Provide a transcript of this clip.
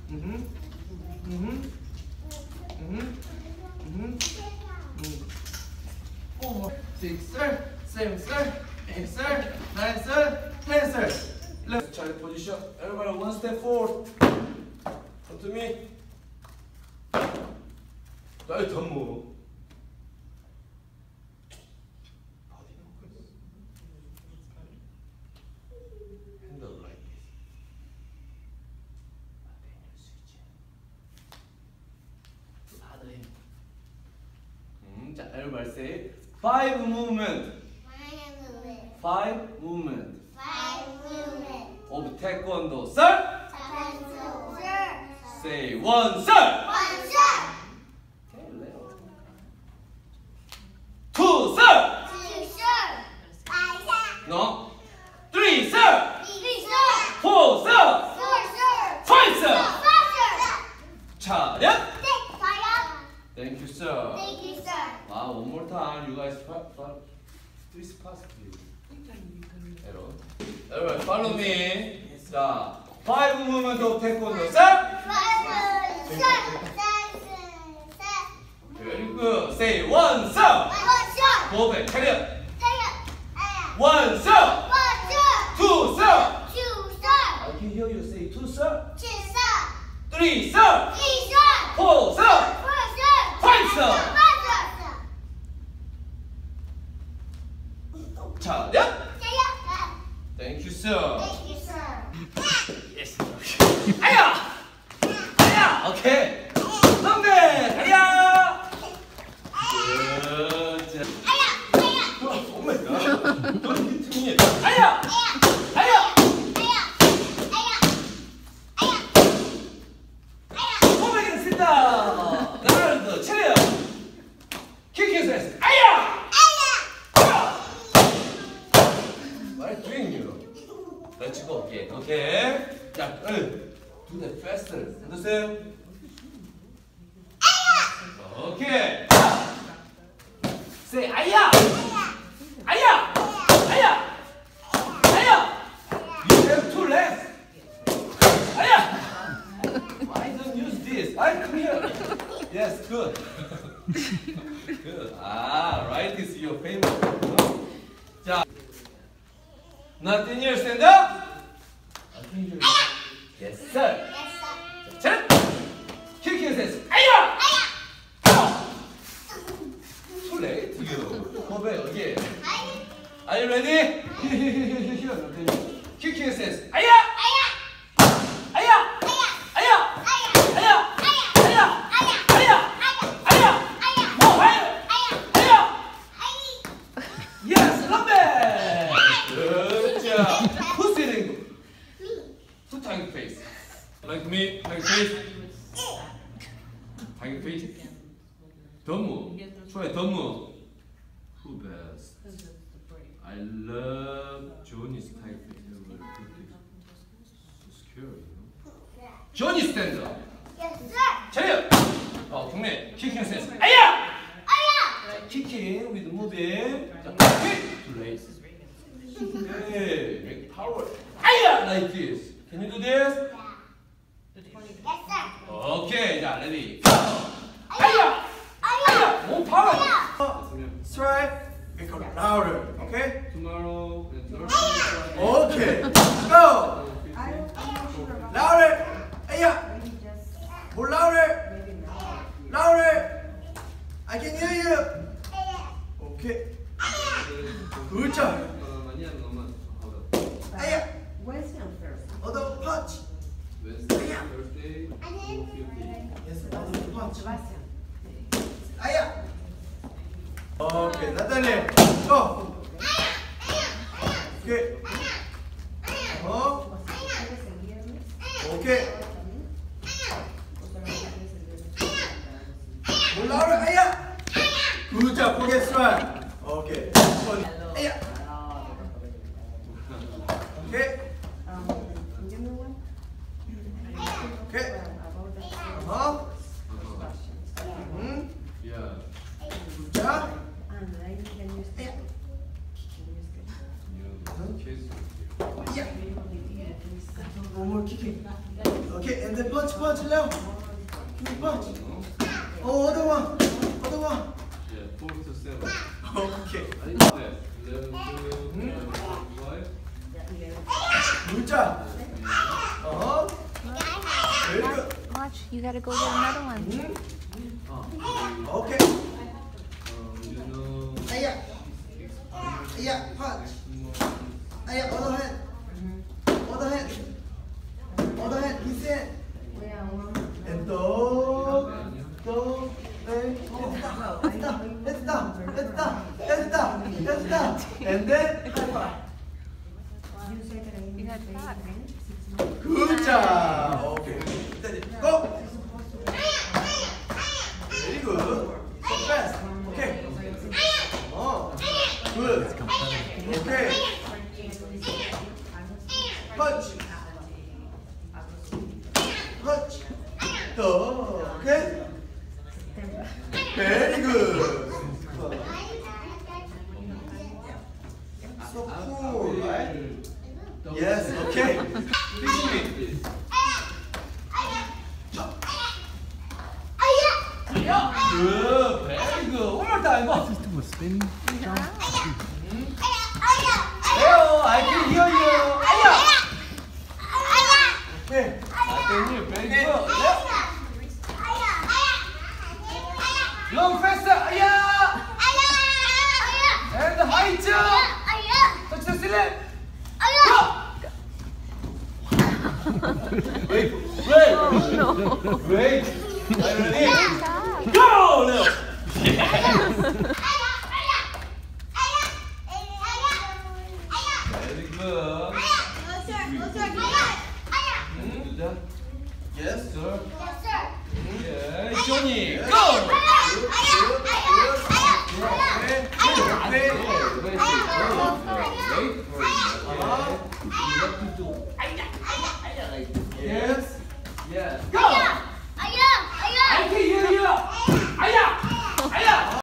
Six, seven, eight, nine, 10. Left child position. Everybody one step forward. Come to me. 나의 덤무. Handle like this. Nathaniel switch. To other hand. 자, everybody say 5 movement. 5 movement. Of TaeKwonDo, sir. Say one, sir. Okay, Leo. 2, sir. No. 3, sir. 4, sir. 5, sir. 차렷. Thank you, sir. Wow, one more time. You guys, please pass, please. Everybody, follow me. 자, 5 movement of TaeKwonDo, sir. Very good. Say one, sir. Go back. 차렷. 1, sir. 2, sir. I can hear you say 2, sir. 3, sir. 4, sir. 5, sir. 차렷. Thank you, sir. Yes. 아야. Okay. 덤벨. 아야. Good job. Oh my God. Don't hit me. 아야. Go back and sit down. 나를 차려. Kick his ass. 아야. What are you doing, you? Let's go again. Okay. 자, do that faster. understand? Okay. Say 아야. You have 2 legs. 아야. Why don't use this? I'm clear. Yes, good. Good. Right is your favorite. 자, Nathaniel, stand up. Yes, sir. 자, kick his ass. 아야. Too late, you. Go back again. Are you ready? Here, Nathaniel. Kick his ass. 아야. More higher. Yes, 럼벨. Good job. Who's sitting? Who's tying face? Like me, tying face. Tying face. 덤무. 좋아요, 덤무. Who best? I love Johnny's tying face. So scary, you know? Johnny stand up. Yes, sir. 차렷. 경례. Kicking sense. 아야. Kicking with moving. Kick. Too late. Okay, make power. 아야, like this. Can you do this? Yes, sir. Okay, 자, ready. 아야. More power. Strike. Make it louder. Okay. Tomorrow. Okay. Go. Louder. Aya. More louder. Louder. I can hear you. Okay. Good job. Aya. Wednesday and Thursday. Other punch. Wednesday, Thursday, Yes, other punch. Sebastian. Aya. Okay, Nathaniel. Go. Okay. Okay. More louder. Aya. Good job. Forget strike. Okay. Aya. Okay. Give me one. Okay. Yeah. Good job. And then can you stay? You kiss. Yeah. One more kicking. Okay, and then punch, Leo. Punch. Oh, other one. Yeah, 4 to 7. Okay. 아니, 네. 11 to 5. Good job. Very good. Watch, you gotta go get another one. Okay. You know, Punch. Other hand. His hand. And do. Heads down. And then. You got that. Good job. Okay. Steady. Go. Very good. So fast. Okay. Oh. Good. Okay. Punch. Okay. Very good. So cool, right? Yes. Okay. please. Good, very good. One more time. Go. Leo, I can hear you. Okay. Nathaniel, very good. Long faster. And high jump. Touch the ceiling. Wait. Wait. Are you ready? Go, Leo. Very good. Do that. Yes. Sir. Yes, sir. Yeah, Johnny. Yes. Go. Okay. Wait for it. You have to do. Like this. Yes. Yeah. Go.